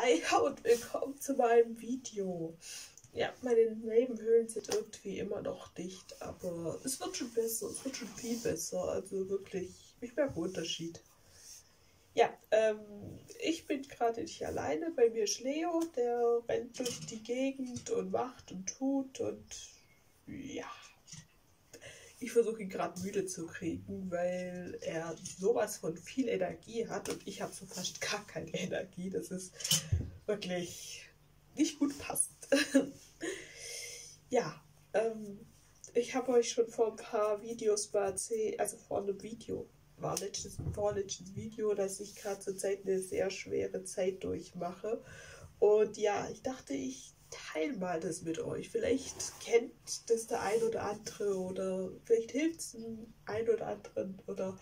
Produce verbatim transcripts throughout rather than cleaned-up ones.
Hi und willkommen zu meinem Video. Ja, meine Nebenhöhlen sind irgendwie immer noch dicht, aber es wird schon besser, es wird schon viel besser. Also wirklich, ich merke einen Unterschied. Ja, ähm, ich bin gerade nicht alleine. Bei mir ist Leo, der rennt durch die Gegend und macht und tut und ja. Ich versuche ihn gerade müde zu kriegen, weil er sowas von viel Energie hat und ich habe so fast gar keine Energie. Das ist wirklich nicht gut passend. Ja, ähm, ich habe euch schon vor ein paar Videos mal erzählt, also vor einem Video, war letztes, vorletztes Video, dass ich gerade zur Zeit eine sehr schwere Zeit durchmache. Und ja, ich dachte, ich teile mal das mit euch. Vielleicht kennt das der ein oder andere oder vielleicht hilft es dem ein oder anderen oder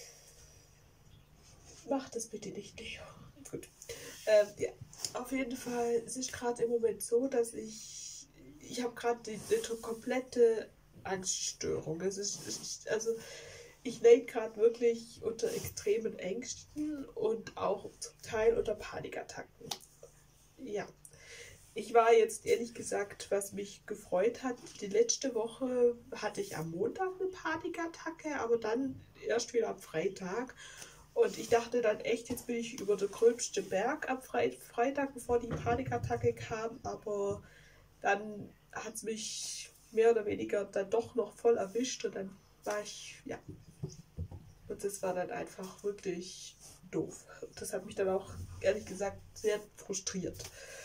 macht das bitte nicht, Leo. Gut. Ähm, ja, auf jeden Fall, es ist gerade im Moment so, dass ich, ich habe gerade die, die komplette Angststörung. Es ist, es ist also ich leide gerade wirklich unter extremen Ängsten und auch zum Teil unter Panikattacken. Ja, ich war jetzt ehrlich gesagt, was mich gefreut hat, die letzte Woche hatte ich am Montag eine Panikattacke, aber dann erst wieder am Freitag. Und ich dachte dann echt, jetzt bin ich über den gröbsten Berg am Freitag, bevor die Panikattacke kam. Aber dann hat es mich mehr oder weniger dann doch noch voll erwischt und dann war ich, ja. Und das war dann einfach wirklich doof. Das hat mich dann auch, ehrlich gesagt, sehr frustriert.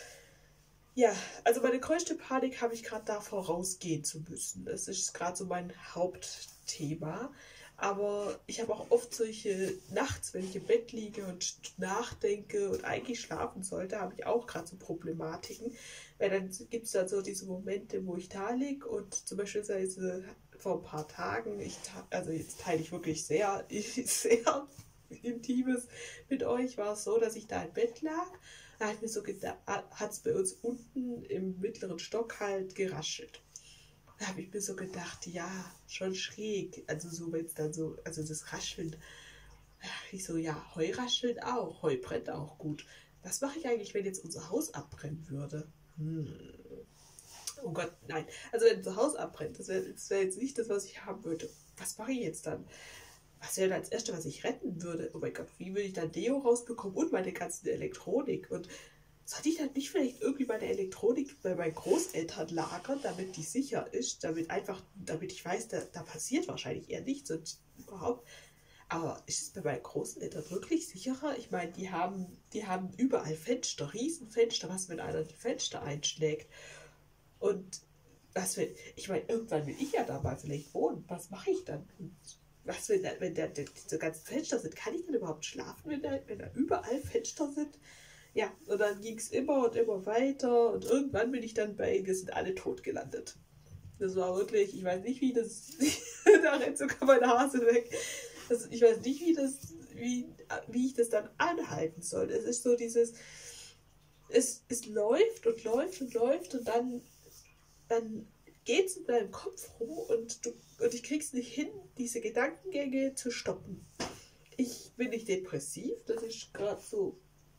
Ja, also meine größte Panik habe ich gerade davor, rausgehen zu müssen. Das ist gerade so mein Hauptthema. Aber ich habe auch oft solche nachts, wenn ich im Bett liege und nachdenke und eigentlich schlafen sollte, habe ich auch gerade so Problematiken. Weil dann gibt es dann so diese Momente, wo ich da liege und zum Beispiel vor ein paar Tagen, ich, also jetzt teile ich wirklich sehr, sehr Intimes mit euch, war es so, dass ich da im Bett lag. Da hat mir so gedacht, hat es bei uns unten im mittleren Stock halt geraschelt. Da habe ich mir so gedacht, ja, schon schräg. Also so, wenn es dann so, also das Rascheln. Ich so, ja, Heu raschelt auch, Heu brennt auch gut. Was mache ich eigentlich, wenn jetzt unser Haus abbrennen würde? Hm. Oh Gott, nein. Also wenn unser Haus abbrennt, das wäre wär jetzt nicht das, was ich haben würde. Was mache ich jetzt dann? Was wäre als erstes, was ich retten würde? Oh mein Gott, wie würde ich dann Deo rausbekommen und meine ganze Elektronik? Und sollte ich dann nicht vielleicht irgendwie meine Elektronik bei meinen Großeltern lagern, damit die sicher ist, damit einfach, damit ich weiß, da, da passiert wahrscheinlich eher nichts und überhaupt. Aber ist es bei meinen Großeltern wirklich sicherer? Ich meine, die haben, die haben überall Fenster, Riesenfenster, was, wenn einer die Fenster einschlägt? Und was, wenn, ich meine, irgendwann will ich ja da mal vielleicht wohnen. Was mache ich dann? Und was, wenn, da, wenn da, diese ganzen Fenster sind? Kann ich dann überhaupt schlafen, wenn da, wenn da überall Fenster sind? Ja, und dann ging es immer und immer weiter und irgendwann bin ich dann bei, wir sind alle tot gelandet. Das war wirklich, ich weiß nicht, wie das, da rennt sogar mein Hase weg. Das, ich weiß nicht, wie das, wie, wie ich das dann anhalten soll. Es ist so dieses, es, es läuft und läuft und läuft und dann, dann geht es in deinem Kopf rum und, du, und ich krieg's nicht hin, diese Gedankengänge zu stoppen. Ich bin nicht depressiv, das ist gerade so.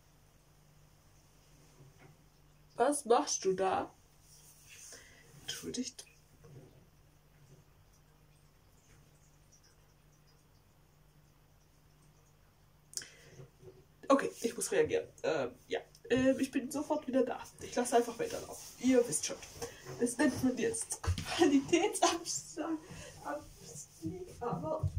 Was machst du da? Entschuldigt. Okay, ich muss reagieren. Ähm, ja, ähm, ich bin sofort wieder da. Ich lasse einfach weiterlaufen. Ihr wisst schon. Das nennt man jetzt Qualitätsabstieg, aber...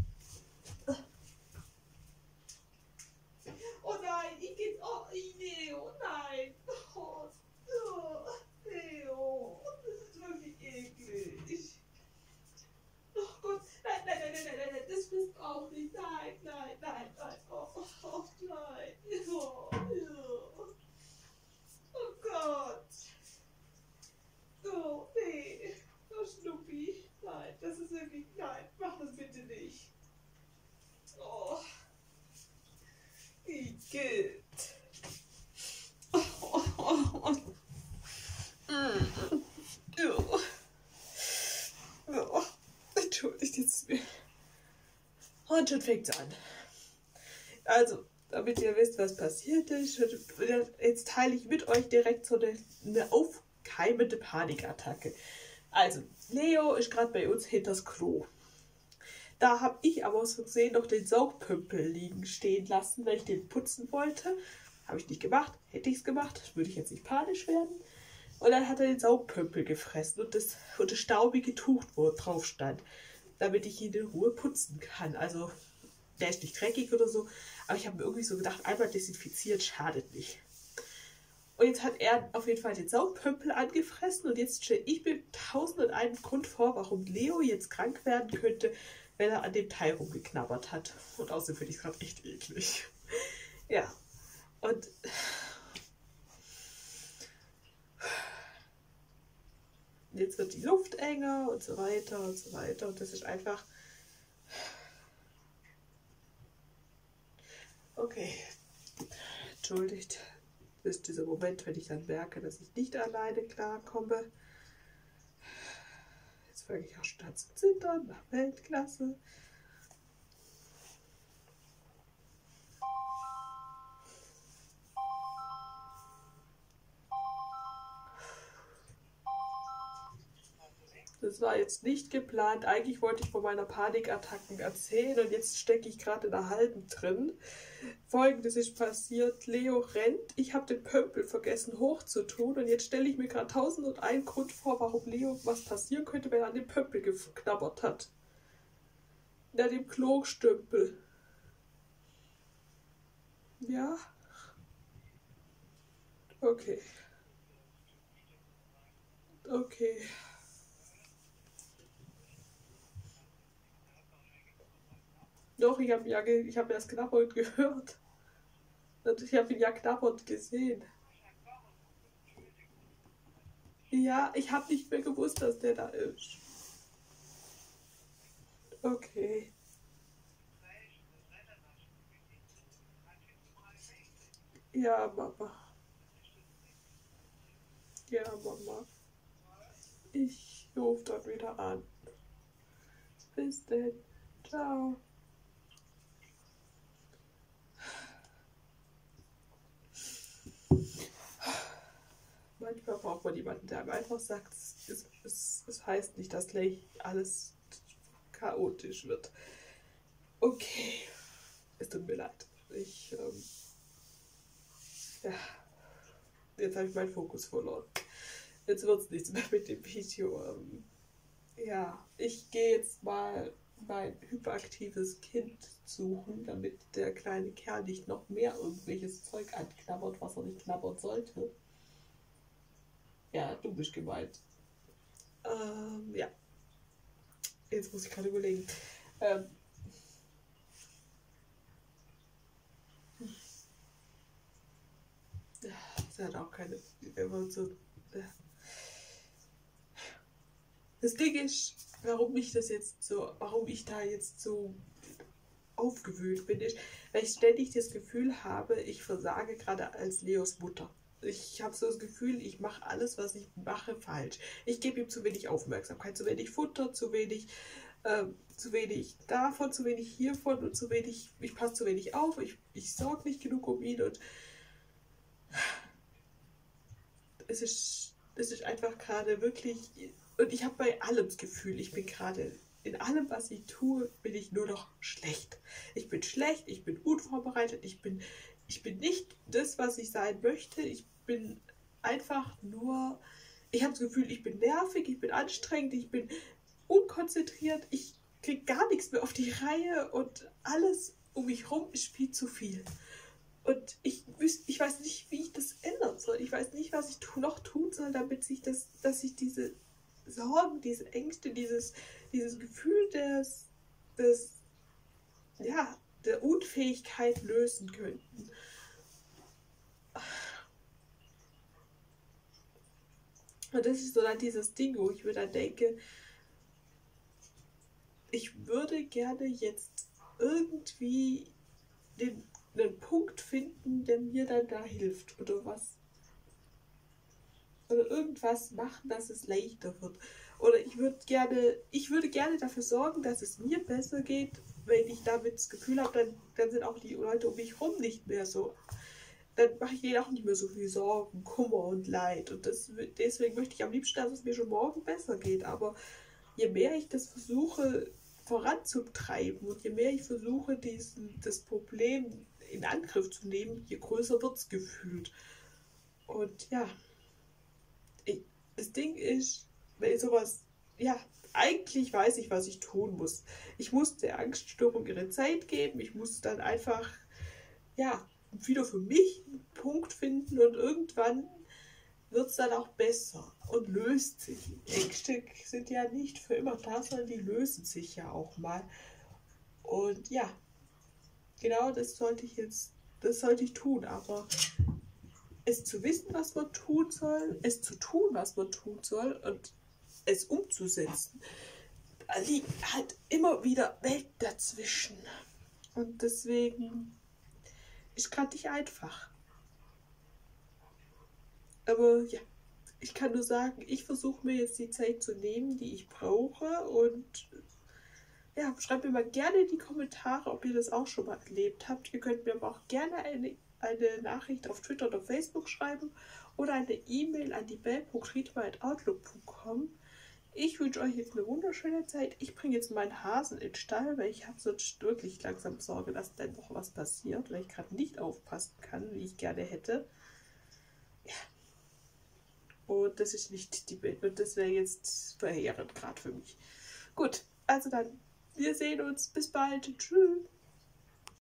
Oh nein, ich gehe... Oh, Leo, nein. Oh, oh, Leo, das ist wirklich eklig. Oh Gott, nein, nein, nein, nein, nein, nein, das bist auch nicht. Nein, nein, nein, nein. Oh, oh, oh nein. Oh, oh. Oh Gott. Oh, nee. Oh, Schnuppi. Nein, das ist wirklich... Nein, mach das bitte nicht. Oh. Wie geht? Oh, oh, oh, oh. Mm. Oh. Oh. Entschuldigt jetzt mir. Und schon fängt es an. Also, damit ihr wisst, was passiert ist. Jetzt teile ich mit euch direkt so eine, eine aufkeimende Panikattacke. Also, Leo ist gerade bei uns hinters Klo. Da habe ich aber aus Versehen noch den Saugpümpel liegen stehen lassen, weil ich den putzen wollte. Habe ich nicht gemacht. Hätte ich es gemacht, würde ich jetzt nicht panisch werden. Und dann hat er den Saugpümpel gefressen und das, und das staubige Tuch, wo drauf stand, damit ich ihn in Ruhe putzen kann. Also, der ist nicht dreckig oder so, aber ich habe mir irgendwie so gedacht, einmal desinfiziert schadet nicht. Und jetzt hat er auf jeden Fall den Saugpümpel angefressen und jetzt stelle ich mir tausend und einen Grund vor, warum Leo jetzt krank werden könnte, wenn er an dem Teil rumgeknabbert hat. Und außerdem finde ich es gerade echt eklig. Ja, und jetzt wird die Luft enger und so weiter und so weiter. Und das ist einfach... Okay, entschuldigt, das ist dieser Moment, wenn ich dann merke, dass ich nicht alleine klarkomme. Jetzt fange ich auch schon an zu zittern, nach Weltklasse. Das war jetzt nicht geplant. Eigentlich wollte ich von meiner Panikattacken erzählen und jetzt stecke ich gerade in der halben drin. Folgendes ist passiert. Leo rennt. Ich habe den Pömpel vergessen hochzutun und jetzt stelle ich mir gerade tausend und einen Grund vor, warum Leo was passieren könnte, wenn er an dem Pömpel geknabbert hat. An dem Klostümpel. Ja? Okay. Okay. Doch, ich habe ja, ich habe das Knabbern gehört. Und ich habe ihn ja knabbernd gesehen. Ja, ich habe nicht mehr gewusst, dass der da ist. Okay. Ja, Mama. Ja, Mama. Ich rufe dann wieder an. Bis denn. Ciao. Manchmal braucht man jemanden, der einem einfach sagt, es, es, es heißt nicht, dass gleich alles chaotisch wird. Okay, es tut mir leid. Ich, ähm, ja, jetzt habe ich meinen Fokus verloren. Jetzt wird es nichts mehr mit dem Video. Ähm, ja, ich gehe jetzt mal mein hyperaktives Kind suchen, damit der kleine Kerl nicht noch mehr irgendwelches Zeug anknabbert, was er nicht knabbern sollte. Ja, du bist gemeint. Ähm, ja. Jetzt muss ich gerade überlegen. Ähm. Das hat auch keine... So, das Ding ist, warum ich das jetzt so... Warum ich da jetzt so aufgewühlt bin, ist, weil ich ständig das Gefühl habe, ich versage gerade als Leos Mutter. Ich habe so das Gefühl, ich mache alles, was ich mache, falsch. Ich gebe ihm zu wenig Aufmerksamkeit, zu wenig Futter, zu wenig, äh, zu wenig davon, zu wenig hiervon und zu wenig, ich passe zu wenig auf, ich, ich sorge nicht genug um ihn und es ist, es ist einfach gerade wirklich, und ich habe bei allem das Gefühl, ich bin gerade, in allem, was ich tue, bin ich nur noch schlecht. Ich bin schlecht, ich bin unvorbereitet, ich bin, ich bin nicht das, was ich sein möchte, ich bin einfach nur, ich habe das Gefühl, ich bin nervig, ich bin anstrengend, ich bin unkonzentriert, ich kriege gar nichts mehr auf die Reihe und alles um mich herum ist viel zu viel. Und ich, ich weiß nicht, wie ich das ändern soll. Ich weiß nicht, was ich noch tun soll, damit sich das, dass ich diese Sorgen, diese Ängste, dieses, dieses Gefühl des, des, ja, der Unfähigkeit lösen könnten. Und das ist so dann dieses Ding, wo ich mir dann denke, ich würde gerne jetzt irgendwie den, einen Punkt finden, der mir dann da hilft oder was. Oder irgendwas machen, dass es leichter wird. Oder ich würde gerne, ich würde gerne dafür sorgen, dass es mir besser geht, wenn ich damit das Gefühl habe, dann, dann sind auch die Leute um mich herum nicht mehr so. Dann mache ich denen auch nicht mehr so viel Sorgen, Kummer und Leid. Und das, deswegen möchte ich am liebsten, dass es mir schon morgen besser geht. Aber je mehr ich das versuche voranzutreiben und je mehr ich versuche, diesen, das Problem in Angriff zu nehmen, je größer wird es gefühlt. Und ja, ich, das Ding ist, wenn sowas, ja, eigentlich weiß ich, was ich tun muss. Ich muss der Angststörung ihre Zeit geben. Ich muss dann einfach, ja, wieder für mich einen Punkt finden und irgendwann wird es dann auch besser und löst sich. Ängste sind ja nicht für immer da, sondern die lösen sich ja auch mal. Und ja, genau das sollte ich jetzt, das sollte ich tun, aber es zu wissen, was man tun soll, es zu tun, was man tun soll und es umzusetzen, da liegt halt immer wieder Welt dazwischen. Und deswegen ist gerade nicht einfach. Aber ja, ich kann nur sagen, ich versuche mir jetzt die Zeit zu nehmen, die ich brauche. Und ja, schreibt mir mal gerne in die Kommentare, ob ihr das auch schon mal erlebt habt. Ihr könnt mir aber auch gerne eine, eine Nachricht auf Twitter oder Facebook schreiben oder eine E-Mail an die bell punkt riedma at outlook punkt com. Ich wünsche euch jetzt eine wunderschöne Zeit. Ich bringe jetzt meinen Hasen in den Stall, weil ich habe sonst wirklich langsam Sorge, dass dann noch was passiert, weil ich gerade nicht aufpassen kann, wie ich gerne hätte. Ja. Und das ist nicht die Bild. Und das wäre jetzt verheerend gerade für mich. Gut, also dann, wir sehen uns. Bis bald. Tschüss.